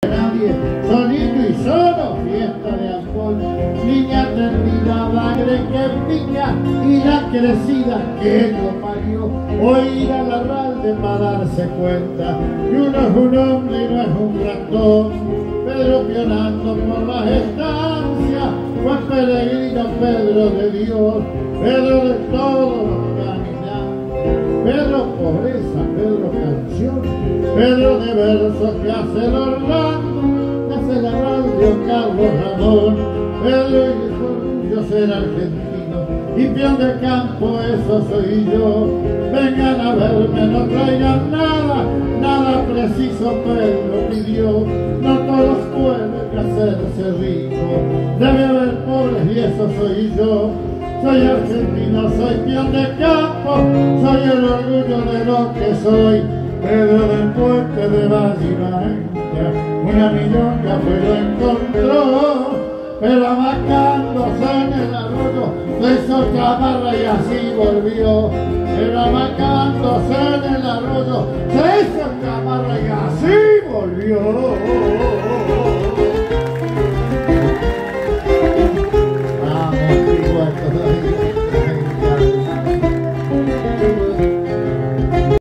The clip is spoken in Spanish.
nadie, solito y solo, fiesta de alcohol, niña terminada, que pica y la crecida que lo parió, hoy ir al arralde para darse cuenta que uno es un hombre y no es un ratón. Pedro pionando por las estancias, fue peregrino Pedro de Dios, Pedro de todos los caminantes, Pedro pobreza, Pedro canción, Pedro de versos que hace el Orlando, que hace la radio Carlos Ramón, Pedro y orgullo ser argentino, y peón de campo, eso soy yo. Vengan a verme, no traigan nada, nada preciso Pedro pidió. No todos pueden hacerse ricos, debe haber pobres y eso soy yo. Soy argentino, soy peón de campo, soy el orgullo de lo que soy. Pedro del puente de Vallivanca, una milonga fue lo encontró, pero amacándose en el arroyo se hizo chamarra y así volvió. Pero amacándose en el arroyo se hizo chamarra y así volvió.